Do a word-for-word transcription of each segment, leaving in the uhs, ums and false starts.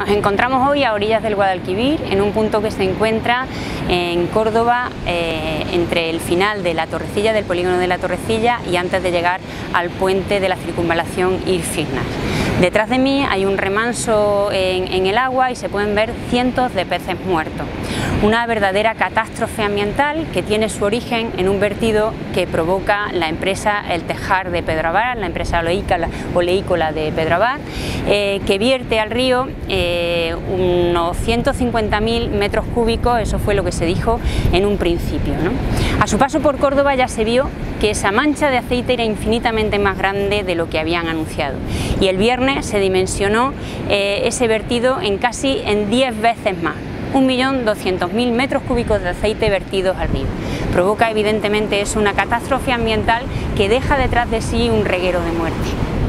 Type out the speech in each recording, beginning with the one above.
Nos encontramos hoy a orillas del Guadalquivir, en un punto que se encuentra en Córdoba, eh, entre el final de la Torrecilla, del polígono de la Torrecilla, y antes de llegar al puente de la circunvalación Ir-Fignas. Detrás de mí hay un remanso en, en el agua y se pueden ver cientos de peces muertos. Una verdadera catástrofe ambiental que tiene su origen en un vertido que provoca la empresa El Tejar de Pedrabar, la empresa oleícola, oleícola de Pedrabar, eh, que vierte al río eh, unos ciento cincuenta mil metros cúbicos, eso fue lo que se dijo en un principio, ¿no? A su paso por Córdoba ya se vio que esa mancha de aceite era infinitamente más grande de lo que habían anunciado, y el viernes se dimensionó eh, ese vertido en casi en diez veces más. un millón doscientos mil metros cúbicos de aceite vertidos al río. Provoca evidentemente es una catástrofe ambiental que deja detrás de sí un reguero de muerte.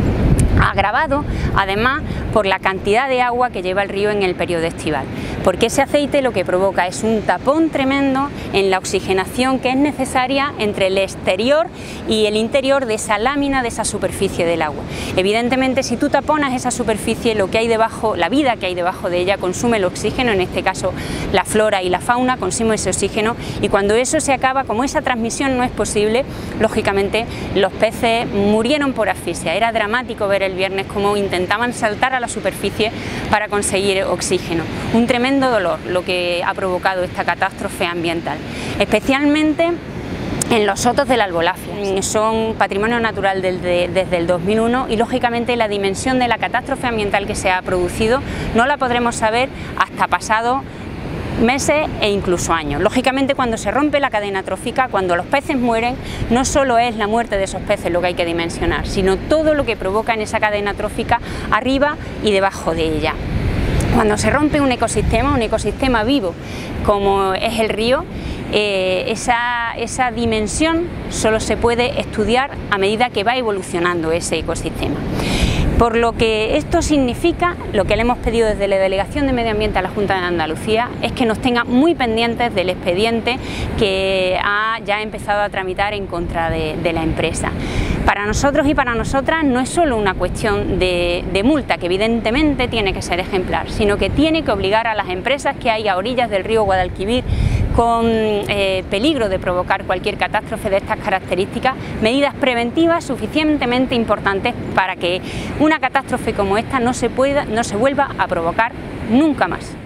Agravado además por la cantidad de agua que lleva el río en el periodo estival, porque ese aceite lo que provoca es un tapón tremendo en la oxigenación que es necesaria entre el exterior y el interior de esa lámina, de esa superficie del agua. Evidentemente, si tú taponas esa superficie, lo que hay debajo, la vida que hay debajo de ella consume el oxígeno, en este caso la flora y la fauna consume ese oxígeno, y cuando eso se acaba, como esa transmisión no es posible, lógicamente los peces murieron por asfixia. Era dramático ver el viernes cómo intentaban saltar a la superficie para conseguir oxígeno. Un tremendo dolor lo que ha provocado esta catástrofe ambiental, especialmente en los sotos de la Albolafia. Son patrimonio natural desde, desde el dos mil uno, y lógicamente la dimensión de la catástrofe ambiental que se ha producido no la podremos saber hasta pasado meses e incluso años. Lógicamente, cuando se rompe la cadena trófica, cuando los peces mueren, no solo es la muerte de esos peces lo que hay que dimensionar, sino todo lo que provoca en esa cadena trófica arriba y debajo de ella. Cuando se rompe un ecosistema, un ecosistema vivo como es el río, eh, esa, esa dimensión solo se puede estudiar a medida que va evolucionando ese ecosistema. Por lo que esto significa, lo que le hemos pedido desde la Delegación de Medio Ambiente a la Junta de Andalucía es que nos tenga muy pendientes del expediente que ha ya empezado a tramitar en contra de, de la empresa. Para nosotros y para nosotras no es solo una cuestión de, de multa, que evidentemente tiene que ser ejemplar, sino que tiene que obligar a las empresas que hay a orillas del río Guadalquivir con eh, peligro de provocar cualquier catástrofe de estas características, medidas preventivas suficientemente importantes para que una catástrofe como esta no se pueda, no se vuelva a provocar nunca más.